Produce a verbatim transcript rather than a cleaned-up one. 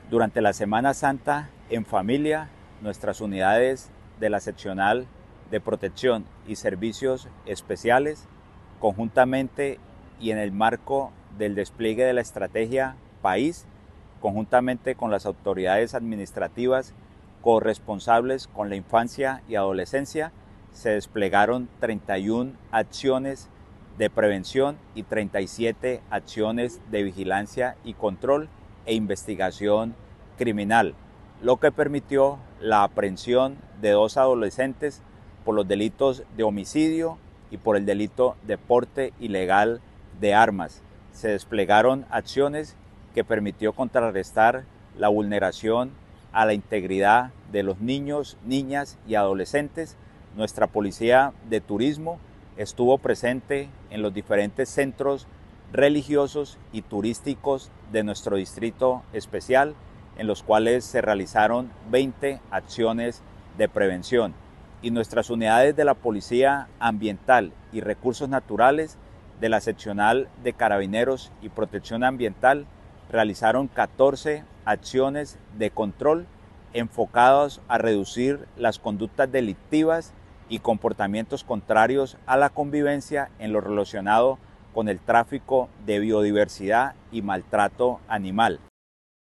Durante la Semana Santa, en familia, nuestras unidades de la Seccional de Protección y Servicios Especiales, conjuntamente y en el marco del despliegue de la estrategia País, conjuntamente con las autoridades administrativas corresponsables con la infancia y adolescencia, se desplegaron treinta y una acciones de prevención y treinta y siete acciones de vigilancia y control e investigación criminal, lo que permitió la aprehensión de dos adolescentes por los delitos de homicidio y por el delito de porte ilegal de armas. Se desplegaron acciones que permitió contrarrestar la vulneración a la integridad de los niños, niñas y adolescentes. Nuestra policía de turismo estuvo presente en los diferentes centros religiosos y turísticos de nuestro distrito especial, en los cuales se realizaron veinte acciones de prevención. Y nuestras unidades de la Policía Ambiental y Recursos Naturales de la Seccional de Carabineros y Protección Ambiental realizaron catorce acciones de control enfocadas a reducir las conductas delictivas y comportamientos contrarios a la convivencia en lo relacionado con el tráfico de biodiversidad y maltrato animal.